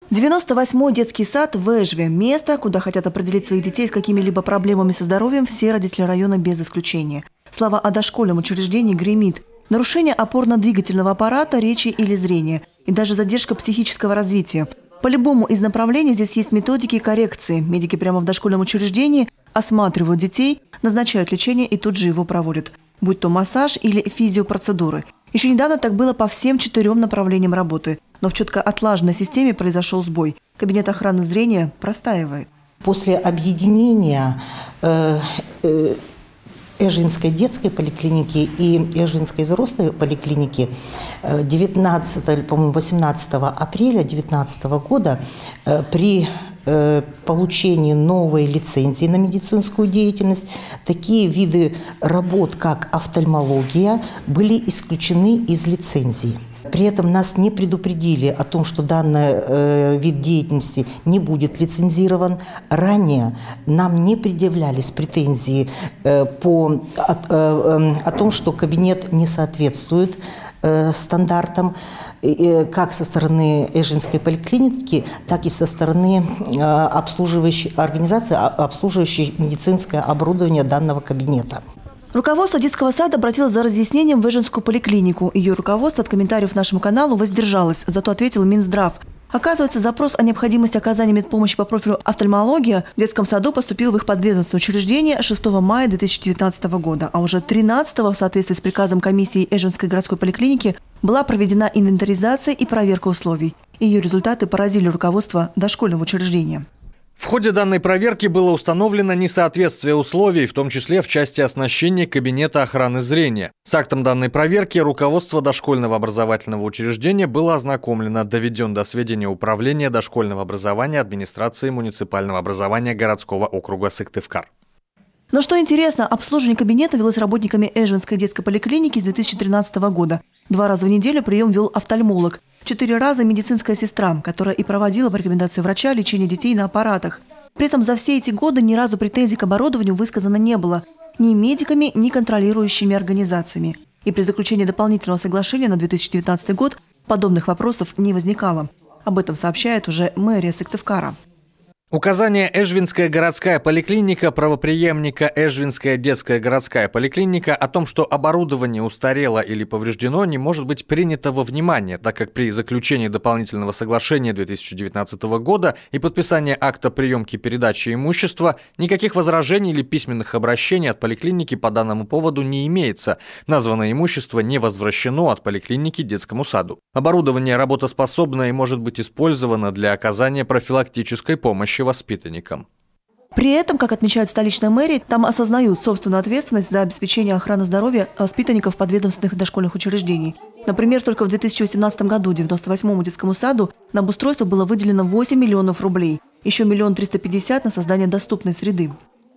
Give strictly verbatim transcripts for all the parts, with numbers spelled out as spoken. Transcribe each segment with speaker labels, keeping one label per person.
Speaker 1: девяносто восьмой детский сад в Эжве – место, куда хотят определить своих детей с какими-либо проблемами со здоровьем все родители района без исключения. Слава о дошкольном учреждении гремит. Нарушение опорно-двигательного аппарата, речи или зрения. И даже задержка психического развития. По любому из направлений здесь есть методики коррекции. Медики прямо в дошкольном учреждении осматривают детей, назначают лечение и тут же его проводят. Будь то массаж или физиопроцедуры. Еще недавно так было по всем четырем направлениям работы. Но в четко отлаженной системе произошел сбой. Кабинет охраны зрения простаивает.
Speaker 2: После объединения э, э, Эжвинской детской поликлиники и Эжвинской взрослой поликлиники девятнадцатого, по-моему, восемнадцатого апреля две тысячи девятнадцатого года э, при э, получении новой лицензии на медицинскую деятельность такие виды работ, как офтальмология, были исключены из лицензии. При этом нас не предупредили о том, что данный э, вид деятельности не будет лицензирован. Ранее нам не предъявлялись претензии э, по, о, э, о том, что кабинет не соответствует э, стандартам, э, как со стороны Эжвинской поликлиники, так и со стороны э, обслуживающей организации, обслуживающей медицинское оборудование данного кабинета.
Speaker 1: Руководство детского сада обратилось за разъяснением в Эжвинскую поликлинику. Ее руководство от комментариев нашему каналу воздержалось, зато ответил Минздрав. Оказывается, запрос о необходимости оказания медпомощи по профилю офтальмология в детском саду поступил в их подведомственное учреждение шестого мая две тысячи девятнадцатого года, а уже тринадцатого в соответствии с приказом комиссии Эжвинской городской поликлиники была проведена инвентаризация и проверка условий. Ее результаты поразили руководство дошкольного учреждения.
Speaker 3: В ходе данной проверки было установлено несоответствие условий, в том числе в части оснащения кабинета охраны зрения. С актом данной проверки руководство дошкольного образовательного учреждения было ознакомлено, доведен до сведения Управления дошкольного образования администрации муниципального образования городского округа Сыктывкар.
Speaker 1: Но что интересно, обслуживание кабинета велось работниками Эжвинской детской поликлиники с две тысячи тринадцатого года. Два раза в неделю прием вел офтальмолог. Четыре раза медицинская сестра, которая и проводила по рекомендации врача лечение детей на аппаратах. При этом за все эти годы ни разу претензий к оборудованию высказано не было. Ни медиками, ни контролирующими организациями. И при заключении дополнительного соглашения на две тысячи девятнадцатый год подобных вопросов не возникало. Об этом сообщает уже мэрия Сыктывкара.
Speaker 3: Указание Эжвинская городская поликлиника, правопреемника Эжвинская детская городская поликлиника о том, что оборудование устарело или повреждено, не может быть принято во внимание, так как при заключении дополнительного соглашения две тысячи девятнадцатого года и подписании акта приемки передачи имущества никаких возражений или письменных обращений от поликлиники по данному поводу не имеется. Названное имущество не возвращено от поликлиники детскому саду. Оборудование работоспособно и может быть использовано для оказания профилактической помощи воспитанникам.
Speaker 1: При этом, как отмечают столичная мэрия, там осознают собственную ответственность за обеспечение охраны здоровья воспитанников подведомственных дошкольных учреждений. Например, только в две тысячи восемнадцатом году девяносто восьмому детскому саду на обустройство было выделено восемь миллионов рублей. Еще миллион триста пятьдесят на создание доступной среды.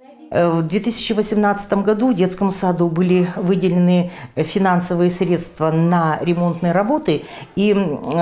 Speaker 2: В две тысячи восемнадцатом году детскому саду были выделены финансовые средства на ремонтные работы, и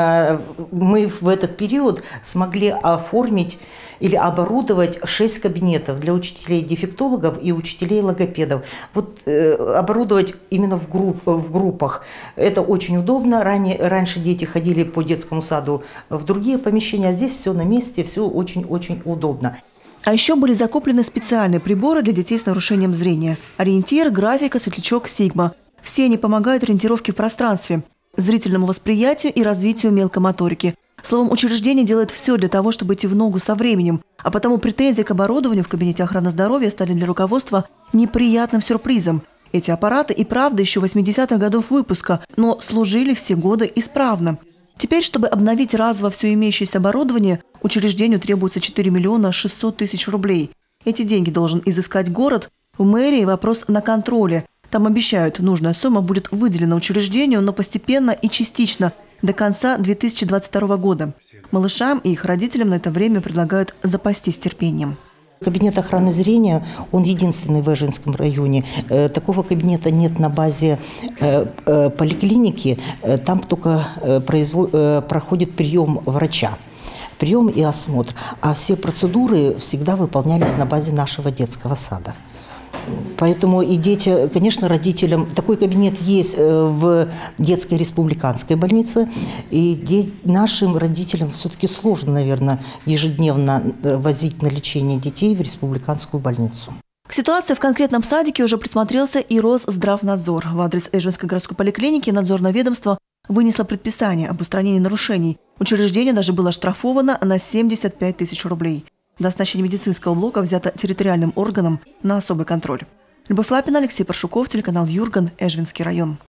Speaker 2: мы в этот период смогли оформить или оборудовать шесть кабинетов для учителей-дефектологов и учителей-логопедов. Вот оборудовать именно в, групп, в группах. Это очень удобно. Ранее, раньше дети ходили по детскому саду в другие помещения, а здесь все на месте, все очень-очень удобно.
Speaker 1: А еще были закуплены специальные приборы для детей с нарушением зрения. Ориентир, графика, светлячок, сигма. Все они помогают ориентировке в пространстве, зрительному восприятию и развитию мелкомоторики. Словом, учреждение делает все для того, чтобы идти в ногу со временем. А потому претензии к оборудованию в кабинете охраны здоровья стали для руководства неприятным сюрпризом. Эти аппараты и правда еще восьмидесятых годов выпуска, но служили все годы исправно. Теперь, чтобы обновить разово все имеющееся оборудование, учреждению требуется четыре миллиона шестьсот тысяч рублей. Эти деньги должен изыскать город. В мэрии вопрос на контроле. Там обещают, нужная сумма будет выделена учреждению, но постепенно и частично до конца две тысячи двадцать второго года. Малышам и их родителям на это время предлагают запастись терпением.
Speaker 2: Кабинет охраны зрения, он единственный в Эжвинском районе. Такого кабинета нет на базе поликлиники. Там только производ... проходит прием врача. Прием и осмотр. А все процедуры всегда выполнялись на базе нашего детского сада. Поэтому и дети, конечно, родителям... Такой кабинет есть в детской республиканской больнице. И де, нашим родителям все-таки сложно, наверное, ежедневно возить на лечение детей в республиканскую больницу.
Speaker 1: К ситуации в конкретном садике уже присмотрелся и Росздравнадзор. В адрес Эжвинской городской поликлиники надзорное ведомство вынесло предписание об устранении нарушений. Учреждение даже было оштрафовано на семьдесят пять тысяч рублей. До оснащения медицинского блока взято территориальным органом на особый контроль. Любовь Лапина, Алексей Паршуков, телеканал Юрган, Эжвинский район.